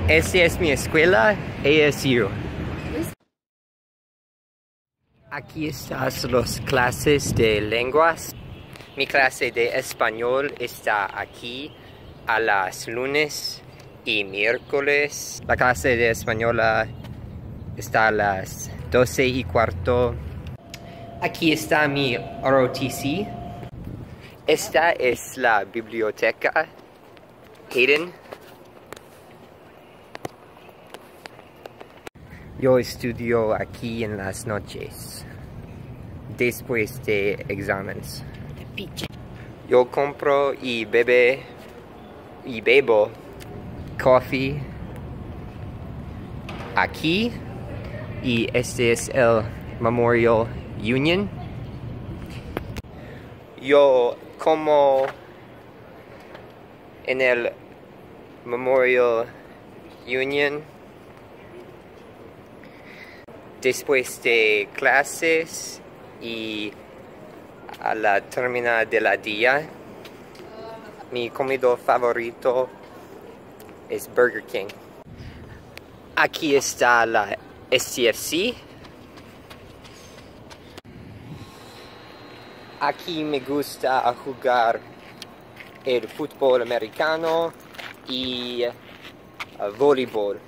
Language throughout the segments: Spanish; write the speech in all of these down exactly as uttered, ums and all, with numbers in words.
Esta es mi escuela, A S U. Aquí están las clases de lenguas. Mi clase de español está aquí a las lunes y miércoles. La clase de español está a las doce y cuarto. Aquí está mi R O T C. Esta es la biblioteca Hayden. Yo estudio aquí en las noches, después de exámenes. Yo compro y bebe y bebo coffee aquí, y este es el Memorial Union. Yo como en el Memorial Union después de clases y a la termina de la día. Mi comida favorito es Burger King. Aquí está la S C F C. Aquí me gusta jugar el fútbol americano y uh, voleibol.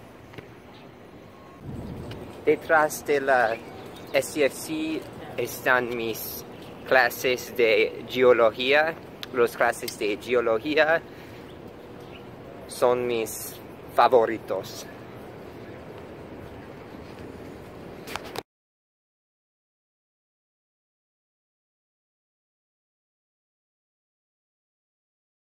Detrás de la S C F C están mis clases de geología. Las clases de geología son mis favoritos.